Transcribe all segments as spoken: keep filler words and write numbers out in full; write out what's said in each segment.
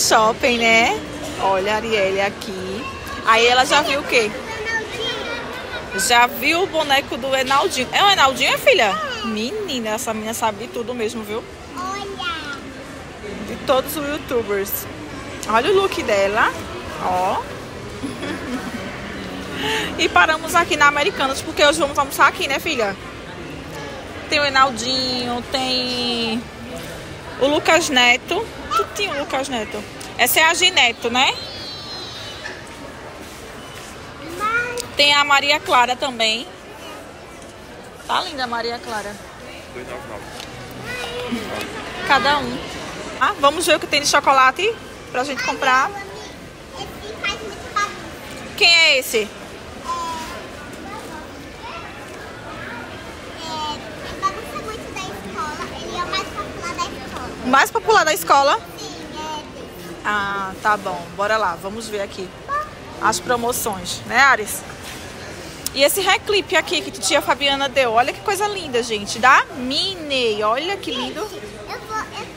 shopping, né? Olha a Arielle aqui. Aí ela já viu o quê? Já viu o boneco do Enaldinho. É o Enaldinho, filha? Menina, essa menina sabe de tudo mesmo, viu? Olha. De todos os youtubers. Olha o look dela. Ó. E paramos aqui na Americanas, porque hoje vamos almoçar aqui, né, filha? Tem o Enaldinho, tem o Lucas Neto. Tu tinha o Lucas Neto. Essa é a Gineto, né? Tem a Maria Clara também. Tá linda a Maria Clara. Cada um. Ah, vamos ver o que tem de chocolate pra gente comprar. Quem é esse? O mais popular da escola? Sim, é. Ah, tá bom. Bora lá. Vamos ver aqui as promoções, né, Ares? E esse reclipe aqui que tia Fabiana deu. Olha que coisa linda, gente. Da Minnie. Olha que lindo. Eu vou... Eu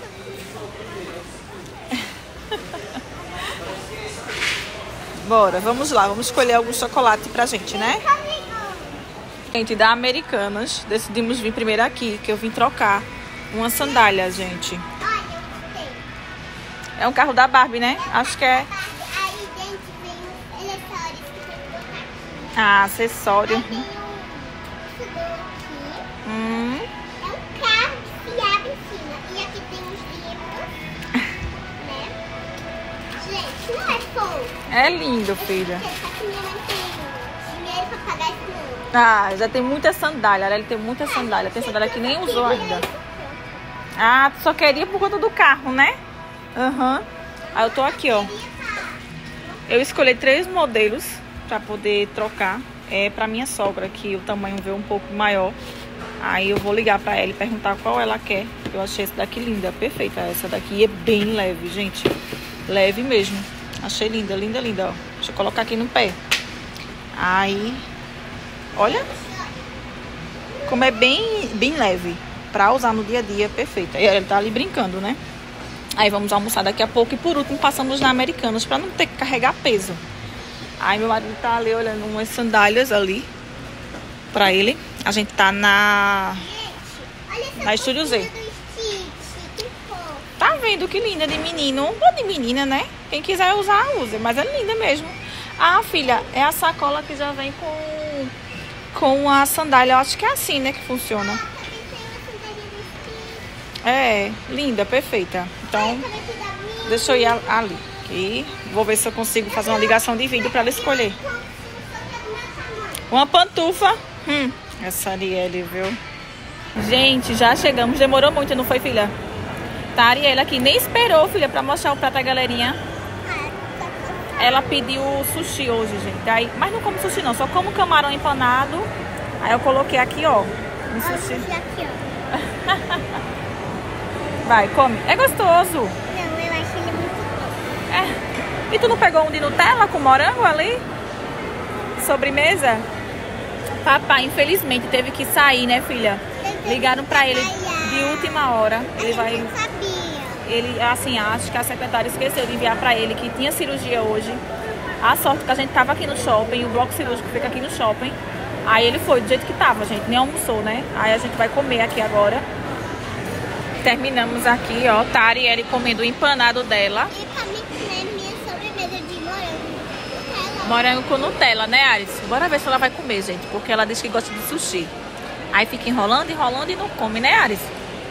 Bora, vamos lá. Vamos escolher algum chocolate pra gente, né? Gente, da Americanas. Decidimos vir primeiro aqui, que eu vim trocar uma sandália, gente. Olha, eu gostei. É um carro da Barbie, né? Acho que é... Aí dentro vem os acessórios que tem que botar aqui. Ah, acessório. Aí tem um sudor aqui. Hum. É um carro que se abre em cima. E aqui tem uns livros. Né? Gente, não é fofo. É lindo, filha. Só que minha mãe tem dinheiro pra pagar isso não. Ah, já tem muita sandália. Ele tem muita sandália. Tem sandália que nem usou ainda. Ah, tu só queria por conta do carro, né? Aham. Uhum. Aí eu tô aqui, ó. Eu escolhi três modelos pra poder trocar. É pra minha sogra, que o tamanho veio um pouco maior. Aí eu vou ligar pra ela e perguntar qual ela quer. Eu achei essa daqui linda, perfeita. Essa daqui é bem leve, gente. Leve mesmo. Achei linda, linda, linda, ó. Deixa eu colocar aqui no pé. Aí, olha como é bem, bem leve. Pra usar no dia a dia, perfeita. E ela tá ali brincando, né? Aí vamos almoçar daqui a pouco. E por último passamos na Americanas pra não ter que carregar peso. Aí meu marido tá ali olhando umas sandálias ali pra ele. A gente tá na... Na Estúdio Z. Tá vendo que linda de menino? Ou de menina, né? Quem quiser usar, usa. Mas é linda mesmo. Ah, filha, é a sacola que já vem com... Com a sandália. Eu acho que é assim, né? Que funciona. É, linda, perfeita. Então, deixa eu ir ali. E vou ver se eu consigo fazer uma ligação de vídeo pra ela escolher. Uma pantufa. Hum, essa Arielle, viu? Gente, já chegamos. Demorou muito, não foi, filha? Tá, a Arielle aqui. Nem esperou, filha, pra mostrar o prato à galerinha. Ela pediu sushi hoje, gente. Aí, mas não como sushi, não. Só como camarão empanado. Aí eu coloquei aqui, ó. Um sushi. Aqui, ó. Vai, come. É gostoso. Não, eu acho ele muito bom. É. E tu não pegou um de Nutella com morango ali? Sobremesa? Papai, infelizmente, teve que sair, né, filha? Ligaram pra ele de última hora. Ele vai... Eu não sabia. Ele, assim, acho que a secretária esqueceu de enviar pra ele que tinha cirurgia hoje. A sorte que a gente tava aqui no shopping, o bloco cirúrgico fica aqui no shopping. Aí ele foi do jeito que tava, gente. Nem almoçou, né? Aí a gente vai comer aqui agora. Terminamos aqui, ó. Tá a Arielle comendo o empanado dela. E pra mim comer minha sobremesa de morango. Nutella. Morango com Nutella, né, Ares? Bora ver se ela vai comer, gente. Porque ela diz que gosta de sushi. Aí fica enrolando, enrolando e não come, né, Ares?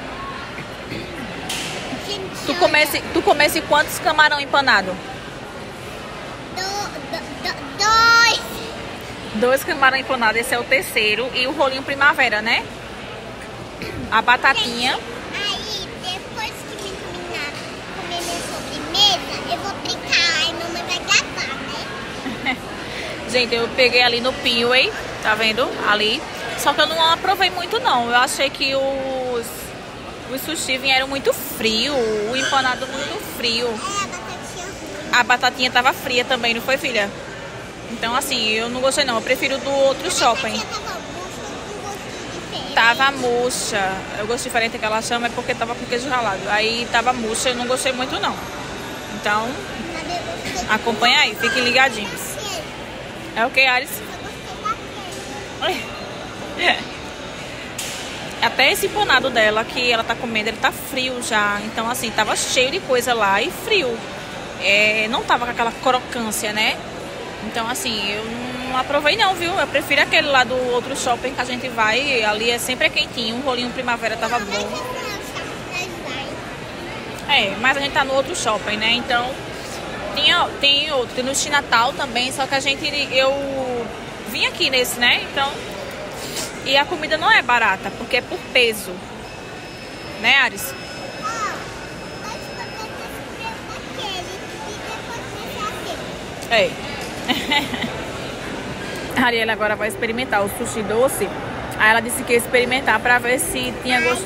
Gente, Tu comesse, tu comesse quantos camarão empanado? Do, do, do, dois. Dois camarão empanados, esse é o terceiro. E o rolinho primavera, né? A batatinha. Aí, depois que me terminar comer minha sobremesa, eu vou brincar. Aí mamãe vai gravar, né? Gente, eu peguei ali no Pinway, tá vendo? Ali. Só que eu não aprovei muito, não. Eu achei que os, os sushi vieram muito frio. O empanado muito frio. É, a batatinha ruim. A batatinha tava fria também, não foi, filha? Então, assim, eu não gostei, não. Eu prefiro do outro shopping. A batatinha tava murcha, com gosto diferente. Tava murcha. Eu gosto diferente que ela chama, é porque tava com queijo ralado. Aí tava murcha, eu não gostei muito, não. Então, acompanha aí, fiquem ligadinhos. É o que, Ares? Até esse empanado dela que ela tá comendo, ele tá frio já. Então, assim, tava cheio de coisa lá e frio. É, não tava com aquela crocância, né? Então, assim, eu não aprovei não, viu? Eu prefiro aquele lá do outro shopping que a gente vai. Ali é sempre quentinho. Um rolinho primavera tava bom. É, mas a gente tá no outro shopping, né? Então, tinha, tem outro. Tem no Chinatown também, só que a gente... Eu vim aqui nesse, né? Então... E a comida não é barata, porque é por peso. Né, Ares? É. A Ariela agora vai experimentar o sushi doce. Aí ela disse que ia experimentar pra ver se tinha gosto.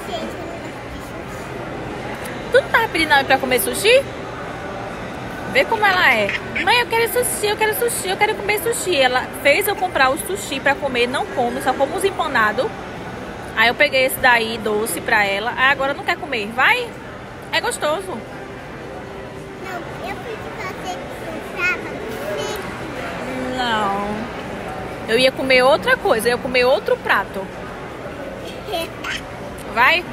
Tu não tava pedindo ela pra comer sushi? Vê como ela é. Mãe, eu quero sushi, eu quero sushi, eu quero comer sushi. Ela fez eu comprar o sushi pra comer, não come, só como os empanados. Aí eu peguei esse daí, doce, pra ela. Aí agora não quer comer. Vai? É gostoso. Não, eu fui fazer com Não. Eu ia comer outra coisa, eu ia comer outro prato. Vai?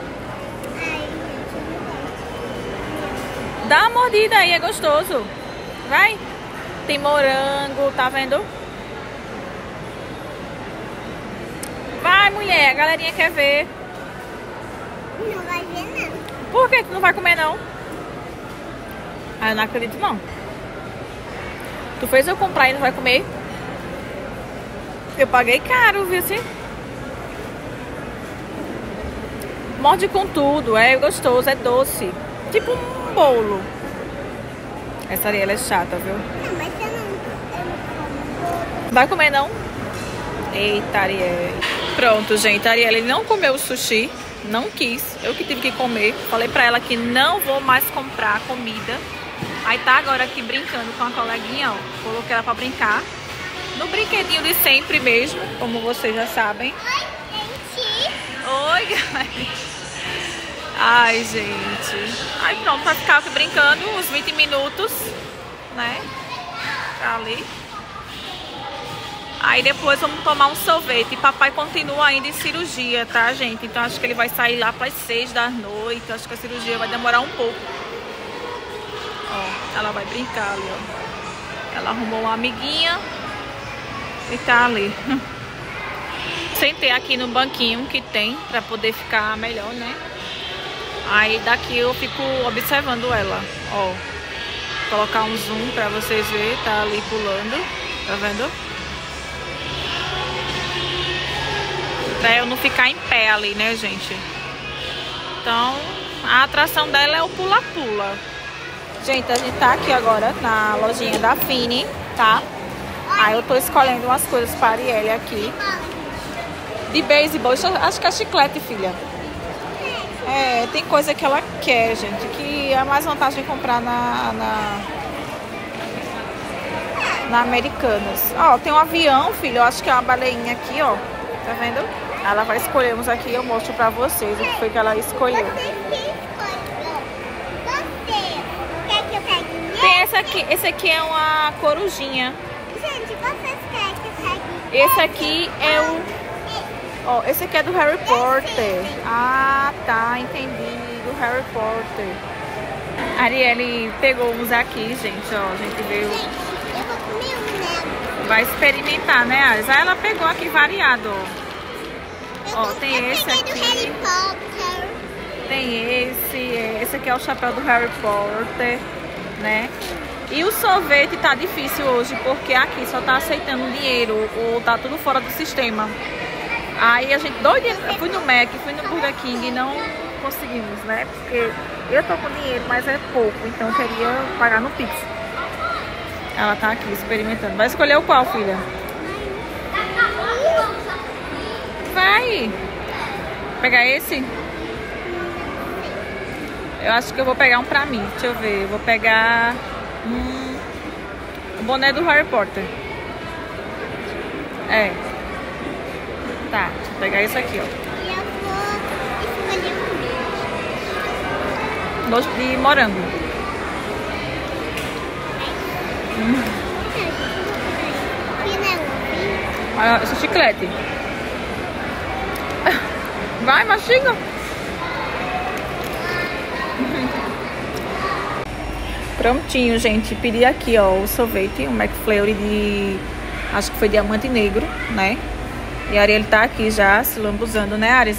Dá uma mordida aí, é gostoso. Vai. Tem morango, tá vendo? Vai, mulher, a galerinha quer ver. Não vai ver, não. Por que tu não vai comer, não? Ah, eu não acredito, não. Tu fez eu comprar e não vai comer? Eu paguei caro, viu assim? Morde com tudo, é gostoso, é doce. Tipo um bolo. Essa Ariela é chata, viu? Não, mas eu não, eu não como. Vai comer, não? Eita, Ariel. Pronto, gente. A Ariela não comeu o sushi. Não quis. Eu que tive que comer. Falei pra ela que não vou mais comprar comida. Aí tá agora aqui brincando com a coleguinha, ó. Coloquei ela pra brincar. No brinquedinho de sempre mesmo, como vocês já sabem. Oi, gente. Oi, galera. Ai, gente. Aí pronto, vai ficar aqui brincando uns vinte minutos, né? Tá ali. Aí depois vamos tomar um sorvete. E papai continua ainda em cirurgia, tá, gente? Então acho que ele vai sair lá para as seis da noite. Acho que a cirurgia vai demorar um pouco. Ó, ela vai brincar ali, ó. Ela arrumou uma amiguinha e tá ali. Sentei aqui no banquinho que tem para poder ficar melhor, né? Aí daqui eu fico observando ela, ó. Vou colocar um zoom pra vocês verem, tá ali pulando, tá vendo? Pra eu não ficar em pé ali, né, gente? Então, a atração dela é o pula-pula. Gente, a gente tá aqui agora na lojinha da Fini, tá? Aí eu tô escolhendo umas coisas pra Arielle aqui. De beisebol, acho que é chiclete, filha. É, tem coisa que ela quer, gente, que é mais vantagem comprar na, na, na Americanas. Ó, tem um avião, filho, eu acho que é uma baleinha aqui, ó, tá vendo? Ela vai escolher uns aqui, eu mostro pra vocês o que foi que ela escolheu. Quer que eu pegue? Tem essa aqui, esse aqui é uma corujinha. Gente, vocês querem que eu pegue? Esse aqui é o... Ó, oh, esse aqui é do Harry Potter. Ah, tá, entendi. Do Harry Potter. A Arielle pegou uns aqui, gente, ó. A gente veio... Gente, eu vou comer um, né? Vai experimentar, né, Ares? Aí ela pegou aqui variado, ó. Ó, tem eu esse aqui. Do Harry Potter. Tem esse. Esse aqui é o chapéu do Harry Potter, né? E o sorvete tá difícil hoje, porque aqui só tá aceitando dinheiro, ou tá tudo fora do sistema. Aí a gente, doidinha, eu fui no Mac, fui no Burger King e não conseguimos, né? Porque eu tô com dinheiro, mas é pouco, então eu queria pagar no Pix. Ela tá aqui experimentando. Vai escolher o qual, filha? Vai! Pegar esse? Eu acho que eu vou pegar um pra mim. Deixa eu ver. Eu vou pegar hum, o boné do Harry Potter. É. Tá, deixa eu pegar esse aqui, ó. E eu vou escolher um. Gosto de morango. Olha esse chiclete. Vai, mastiga. Prontinho, gente. Pedi aqui, ó, o sorvete, o McFlurry de... Acho que foi diamante negro, né? E a Ariel tá aqui já se lambuzando, né, Ares?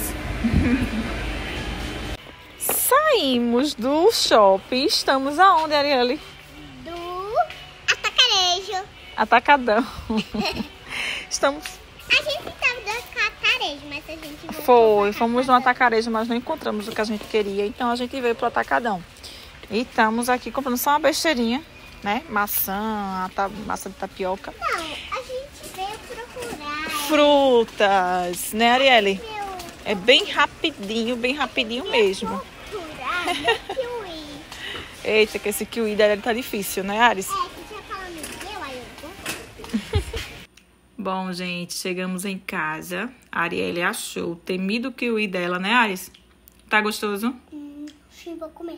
Saímos do shopping. Estamos aonde, Ariel? Do atacarejo. Atacadão. Estamos... A gente estava do atacarejo, mas a gente voltou. Foi, fomos no atacarejo, mas não encontramos o que a gente queria. Então a gente veio pro atacadão. E estamos aqui comprando só uma besteirinha, né? Maçã, ta... maçã de tapioca. Não, a gente veio procurar. Frutas, né, Arielle? Meu, É bem rapidinho, bem rapidinho mesmo. procurar kiwi. Eita, que esse kiwi da Arielle tá difícil, né, Ares? É, que já falando meu, aí eu vou. Bom, gente, chegamos em casa. A Arielle achou o temido kiwi dela, né, Ares? Tá gostoso? Hum, sim, vou comer.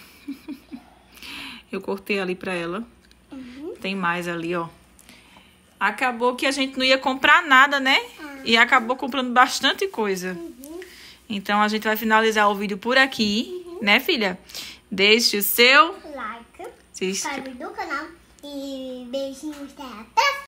Eu cortei ali pra ela. Uhum. Tem mais ali, ó. Acabou que a gente não ia comprar nada, né? Ah. E acabou comprando bastante coisa. Uhum. Então, a gente vai finalizar o vídeo por aqui, uhum. né, filha? Deixe o seu Like, se inscreve no canal e beijinhos até a próxima.